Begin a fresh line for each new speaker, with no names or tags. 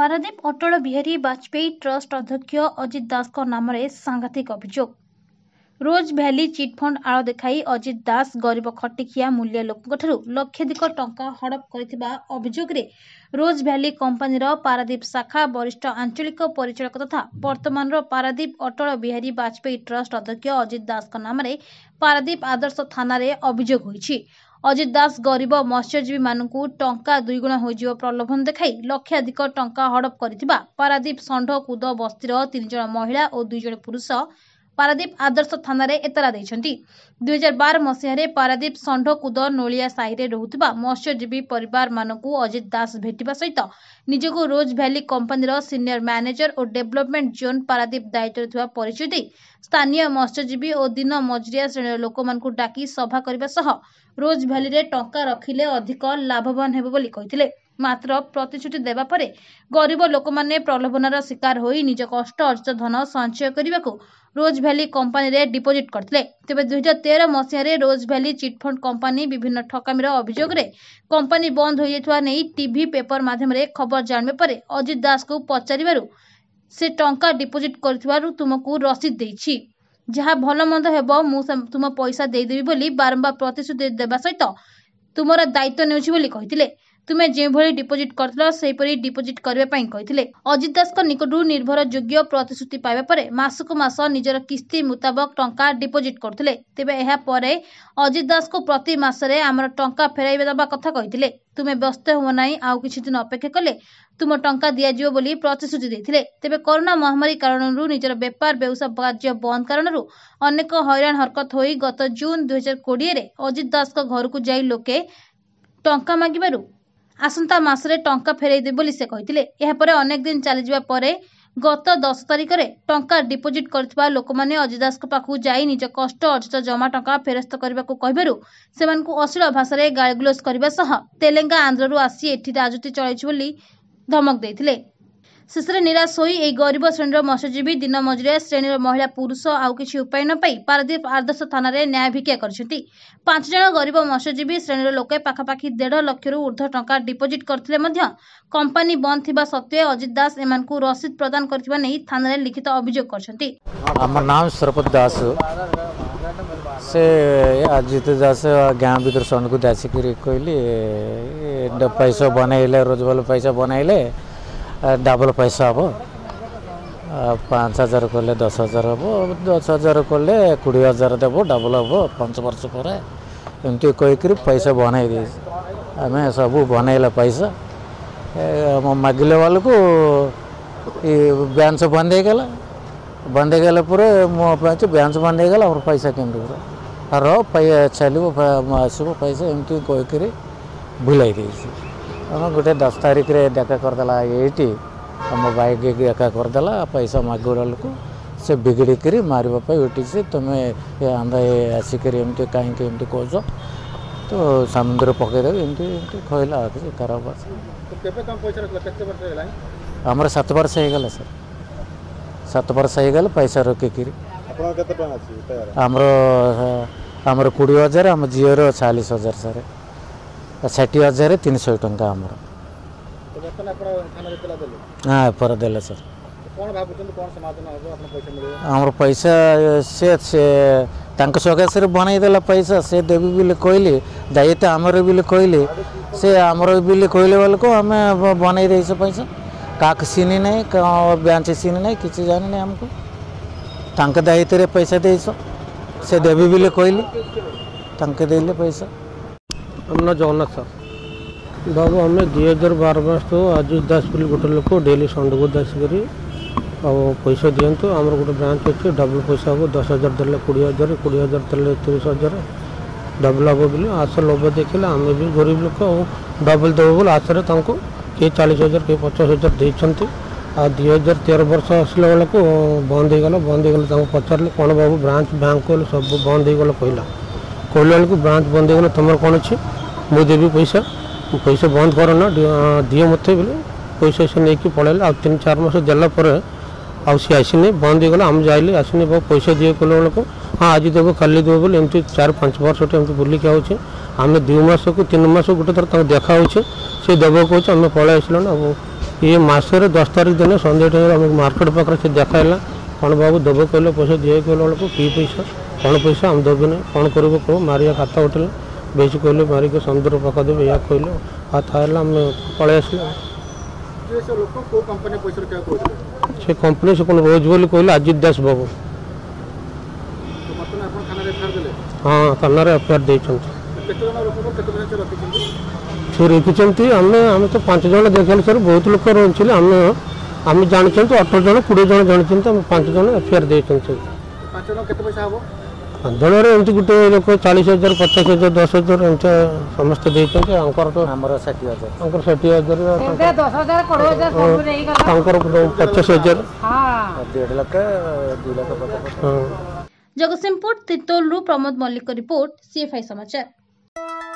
Paradip Atal Bihari Vajpayee trust अध्यक्ष अजित दास नाम सांघातिक अभियोग। रोज भैली चिटफंड आड़ देखाई अजित दास गरीब खटिकिया मूल्य लोकों लक्षाधिक टंका हड़प करथिबा अभियोग रे रोज भैली कंपनी पारादीप शाखा वरिष्ठ आंचलिक परिचालक तथा वर्तमान पारादीप अटल बिहारी वाजपेयी ट्रस्ट अध्यक्ष अजित दास नाम पारादीप आदर्श थाना रे अभियोग होईछि। अजित दास गरीब मत्स्यजीवी मानकु टंका दुईगुण होइजिव प्रलोभन देखाई लक्षाधिक टंका हड़प करथिबा पारादीप षंढ कूद बस्तीर 3 जण महिला और 2 जण पुरुष पारादीप आदर्श थाना रे एतला दैछंती। 2012 मसीह पारादीप षंढ कूद नोलिया साही रे रहुथिबा मत्स्यजीवी परिवार मानकु अजित दास भेटिबा सहित निजको रोज भैली कंपनी सीनियर मैनेजर और डेवलपमेंट जोन पारादीप दायित्व थिबा परिचय दे स्थानीय मत्स्यजीवी और दिन मजुरिया श्रेणी लोक मानकु डाकी सभा करबा सह रोज भैली रे टंका रखिले अधिक लाभवान हेबो बोली कहिथिले। मात्र प्रतिश्रुति देबा परे गरीब लोक माने प्रलोभनर शिकार होई निज कष्ट अर्जित धन संचय करबाकू रोज भैली कंपनी रे डिपोजिट करथिले। तेबे 2013 मसीह रे रोज भैली चिटफंड कंपनी विभिन्न ठकामीर अभियोग रे कंपनी बंद हो जायथवा नै टीवी पेपर माध्यम रे खबर जानबे परे अजित दास को पचारिबारु से टंका डिपोजिट करथिबारु तुमको रसीद देछि जहा भलो मंद हेबो मु तुम पैसा दे देबी बोली बारंबार प्रतिश्रुति देबा सहित तुमरा दायित्व नेउछि बोली कहिथिले। तुमे जे भली डिपोजिट करथलो सेहीपरि डिपोजिट करबे पई कहिथिले। अजित दास निकटू निर्भर योग्य प्रतिश्रुति पाइबा परे मासको मास निजर किस्ती मुताबक टंका डिपोजिट करथिले। तेबे एहा परे अजित दास को प्रति मासरे हमर टंका फेराइबे दबा कथा कहिथिले। तुमे व्यस्त हो नाही आउ किछि दिन अपेक्षा कले तुम टंका दिया जिवो बोली प्रतिश्रुति देथिले। तेबे कोरोना महामारी कारणरू निजर व्यापार व्यवसाय कार्य बंद कारणरू अनेक हैरान हरकत होई गत जून 2020 रे अजित दास को घर को जाई लोके टंका मागिबारु आसंता मासरे टंका फेराई दे बोली से कहिथिले। एहा परे अनेक दिन चली जिबा परे गत 10 तारिख रे टंका डिपोजिट करथिबा लोक माने अजित दास को पाखु जाई निज कष्ट अर्जित जमा टंका फेरस्त करबाकू कहबारु सेमानकू अश्लील भाषा रे गाळगुलोज करबा सह तेलेंगा आंध्ररू आसी एठी राजनीति चलाइछि बोली धमक देथिले। शेषରେ निराश होई एई गरीब श्रेणीर मत्स्यजीवी दिन मजुरिया श्रेणीर महिला पुरुष आउ किछि उपाय न पाई पारादीप आदर्श थाना रे न्याय भिक्षा करछंती। 5 जण गरीब मत्स्यजीवी श्रेणीर लोके पाखापाखी 1.5 लाख रु ऊर्ध्व टंका डिपोजिट करथिले मध्य कंपनी बंद थिबा सत्वे अजित दास एमानकू रसीद प्रदान करथिबा नै थाना रे लिखित अभियोग करछंती।
हमर नाम सरपत दास से अजित दास गाँव भीतर सन को दासी कहली पैसा बनैले रोजवाल पैसा बनैले डबल पैसा हम 5,000 कले 10,000 हम 10,000 कले 20,000 देव डबल हम 5 वर्ष पर एमती कहीकि पैसा बनई दे आम सब बनैला पैसा मागिले वाल को बैंक बंद होगला मो बैंक बंद होगला और पैसा केमती चलो आसब पैसा एमती कहीकि भुलाई आम गोटे 10 तारिख रे देखा करदेला ये आम बाइक देखा करदेला पैसा मागला को से बिगड़ी मारवाई उठी से तुम्हें आंधा आसिक एमती कहीं कह तो समुद्र पकईदेव एमती कहला खराब आमर 7 वर्ष होगला सर 7 वर्ष होगला पैसा रखिकी आमर 20,000 आम झीर 40,000 सर 60,000 300 टंका हाँ पर देले सर आमर पैसा से सकाश बनईदेला पैसा से देवी बोले कहली दायित्व आमर बोले कहली से आमर बोले कहले वाले को आम बनई दे पैसा का सीनी ना बैंक सीनी ना कि जानी ना आमको तांके दायित्व पैसा दे से देवी बोले कहली तांके देले पैसा
हमना जगन्नाथ सर बाबू आम 2012 मास तो अजित दास बोली गोटे लोक डेली संडे को दास करी पैसा दिंतु आम गोटे ब्रांच अच्छे डबल पैसा हम 10,000 देले 20,000 20,000 देले 30,000 डबल हम बोली आशा लोभ देखिले आम भी गरीब लोक डबल देव बोले आशारे किए 40,000 किए 50,000 देते आ 2013 वर्ष आसला बेला को बंद होगला पचारे कौन बाबू ब्रांच बैंक सब बंद होगला कहला बेलू ब्रांच बंद होगला तुम कौन अच्छे मुझे देवी पैसा बंद कर ना दिए मत बोले पैसा से नहीं पड़े आ 3-4 मास देलापर आसी आसनी बंद होगला आम जाइले आसनी बाबू पैसा दिए कहला बेलू हाँ आज देव काली देव बोले एमती 4-5 वर्ष एमती बुलिक आए आम 2 मास को 3 मास गोटे थर देखा से देव कहे आम पलि आसलु अब ये मसर 10 तारीख दिन सन्ध्या टाइम मार्केट पाखे से देखाला कौन बाबू देव कहले पैसा दिए कहला बेलू कि पैसा कौन पैसा आम देवे ना कौन कर कह मारिया खाता उठेला बेच कहले मारिक समुद्र पाख देवे या कहले हाथ है आम पलि आस से कंपनी से कौन रोज बोली कहले अजित दास बाबू हाँ थाना एफआईआर देते से रखिंट आम तो 5 जन देखा सर बहुत लोग रही आम जानते 18 जन 20 जन जानते 5 जन एफआईआर देते जन एमती गोटे लोक 40,000 50,000 10,000 एमती समस्त देते 60,000 50,000
जगतसिंहपुर तितौलरू प्रमोद मल्लिक रिपोर्ट CFI समाचार।